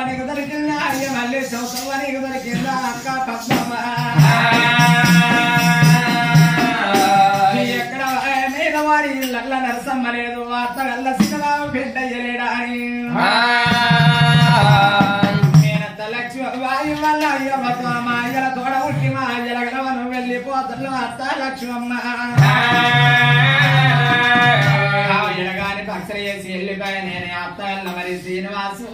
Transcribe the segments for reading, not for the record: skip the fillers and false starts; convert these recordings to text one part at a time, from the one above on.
నీకు దొరికిందా అయ్య మళ్ళీ సౌసవ్వ నీకు దొరికిందా అక్క పద్మమ్మ ఎక్కడ మీద వారి ఇళ్ళ నరసమ్మ లేదు అత్తగల్ల సిగరావు పెద్దయ్యలేడా అని నేనంత లక్ష్మి వాయు వల్ల అయ్య బతుకమ్మ అయ్యల తోడ ఉట్టి మా అయ్యల గలవను వెళ్ళిపోతలు అత్త లక్ష్మమ్మ ఎడగాని పక్షలు చేసి వెళ్ళిపోయా నేనే అత్తగల్ల మరి శ్రీనివాసు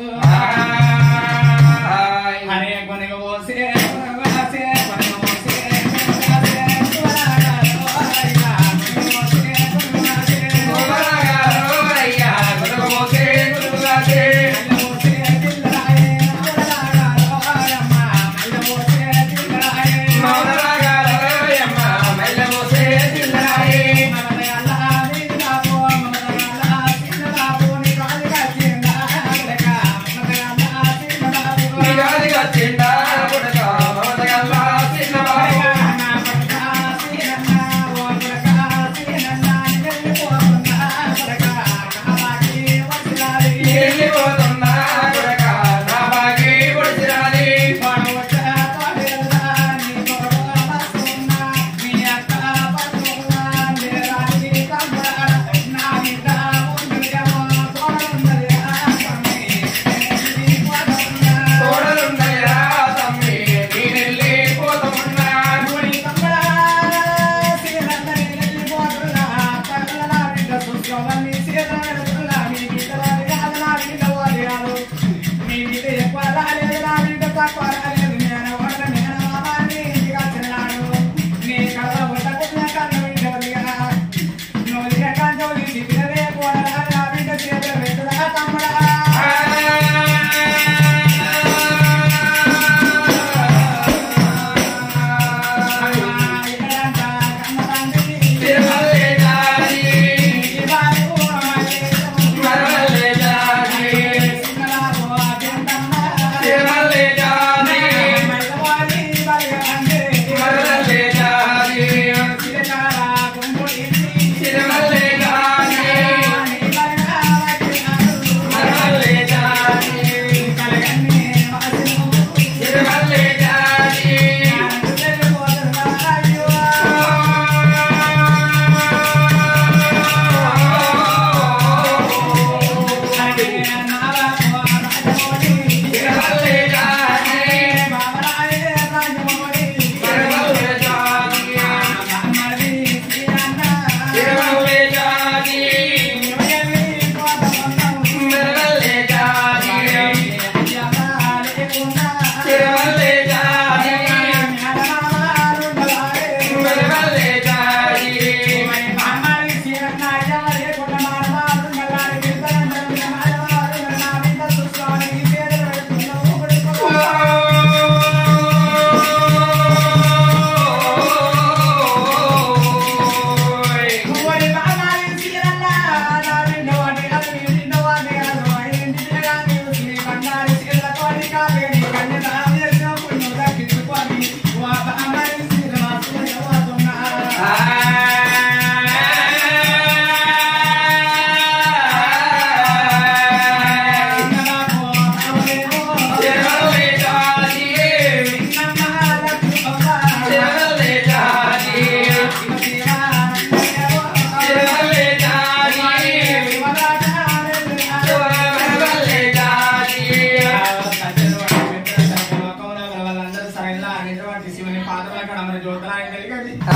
అనే కొనగ పోసే